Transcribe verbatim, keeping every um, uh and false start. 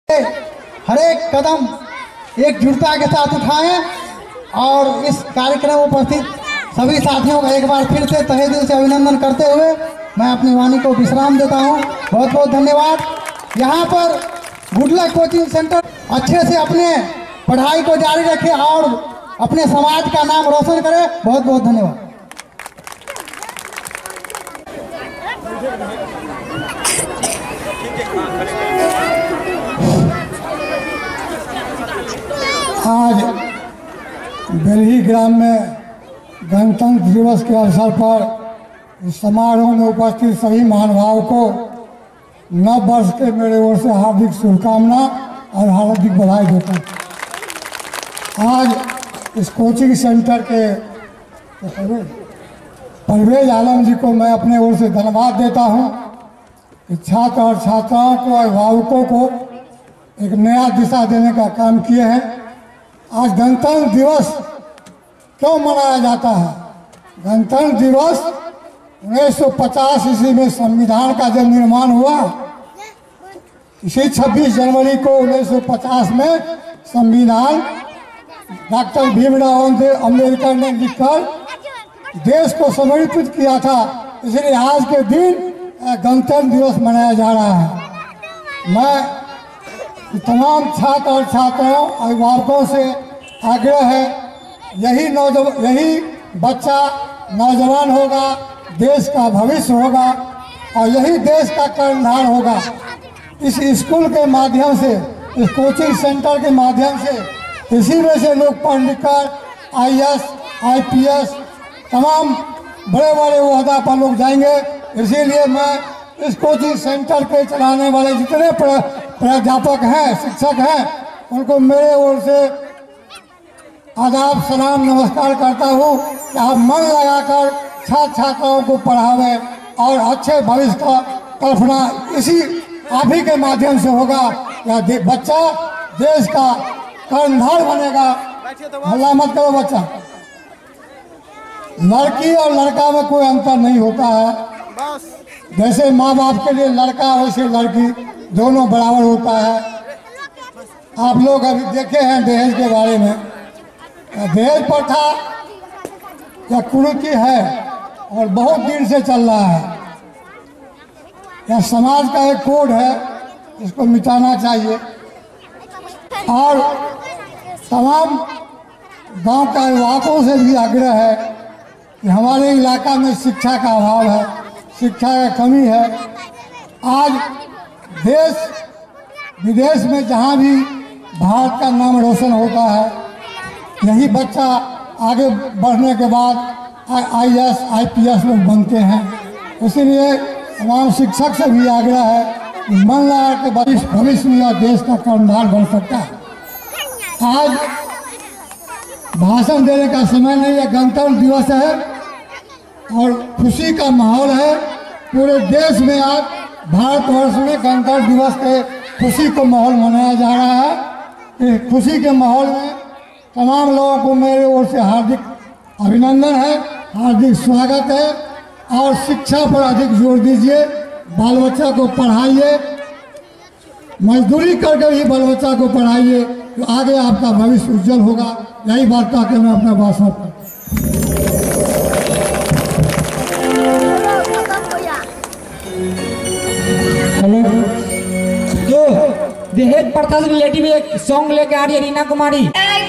हर एक कदम एकजुटता के साथ उठाएं और इस कार्यक्रम में उपस्थित सभी साथियों का एक बार फिर से तहे दिल से अभिनंदन करते हुए मैं अपनी वाणी को विश्राम देता हूं। बहुत बहुत धन्यवाद। यहां पर गुड लक कोचिंग सेंटर अच्छे से अपने पढ़ाई को जारी रखें और अपने समाज का नाम रोशन करें। बहुत बहुत धन्यवाद। आज बेल्ही ग्राम में गणतंत्र दिवस के अवसर पर इस समारोह में उपस्थित सभी महानुभावों को नव वर्ष के मेरे ओर से हार्दिक शुभकामना और हार्दिक बधाई देता हूँ। आज इस कोचिंग सेंटर के परवेज आलम जी को मैं अपने ओर से धन्यवाद देता हूँ कि छात्र और छात्राओं को और अभिभावकों को एक नया दिशा देने का काम किए हैं। आज गणतंत्र दिवस क्यों मनाया जाता है? गणतंत्र दिवस उन्नीस सौ पचास ईस्वी में संविधान का जब निर्माण हुआ, इसी छब्बीस जनवरी को उन्नीस सौ पचास में संविधान डॉक्टर भीमराव अम्बेडकर ने लिखकर देश को समर्पित किया था। इसलिए आज के दिन गणतंत्र दिवस मनाया जा रहा है। मैं तमाम छात्र और छात्राओं अभिभावकों से आग्रह है, यही नौजवान यही बच्चा नौजवान होगा, देश का भविष्य होगा और यही देश का कर्णधार होगा। इस स्कूल के माध्यम से, इस कोचिंग सेंटर के माध्यम से इसी में से लोग पढ़ लिख कर I A S, I P S तमाम बड़े बड़े ओहदा पर लोग जाएंगे। इसीलिए मैं इस कोचिंग सेंटर के चलाने वाले जितने प्राध्यापक हैं, शिक्षक हैं, उनको मेरे ओर से आदाब सलाम नमस्कार करता हूँ कि आप मन लगाकर छात्र छात्राओं को पढ़ावें और अच्छे भविष्य का कल्पना इसी आप ही के माध्यम से होगा। या दे, बच्चा देश का कर्णधार बनेगा। हल्ला मत करो बच्चा। लड़की और लड़का में कोई अंतर नहीं होता है। जैसे माँ बाप के लिए लड़का वैसे लड़की दोनों बराबर होता है। आप लोग अभी देखे हैं दहेज के बारे में। दहेज प्रथा या कुरीति है और बहुत दिन से चल रहा है। यह समाज का एक कोड है, इसको मिटाना चाहिए। और तमाम गांव के अभिभावकों से भी आग्रह है कि हमारे इलाका में शिक्षा का अभाव है, शिक्षा का कमी है। आज देश विदेश में जहाँ भी भारत का नाम रोशन होता है, यही बच्चा आगे बढ़ने के बाद I A S, I P S लोग बनते हैं। इसीलिए तमाम शिक्षक से भी आग्रह है कि मन लगा के भविष्य भविष्य में देश का कर्णधार बन सकता है। आज भाषण देने का समय नहीं है, गणतंत्र दिवस है और खुशी का माहौल है। पूरे देश में आज भारतवर्ष में गणतंत्र दिवस के खुशी का माहौल मनाया जा रहा है। इस खुशी के माहौल में तमाम लोगों को मेरे ओर से हार्दिक अभिनंदन है, हार्दिक स्वागत है। और शिक्षा पर अधिक जोर दीजिए, बाल बच्चा को पढ़ाइए, मजदूरी करके ही बाल बच्चा को पढ़ाइए, तो आगे आपका भविष्य उज्जवल होगा। यही बात कह के मैं अपना बात समाप्त करता हूँ। दहेज प्रथा से रिलेटिव एक सॉन्ग लेके आ रही है रीना कुमारी।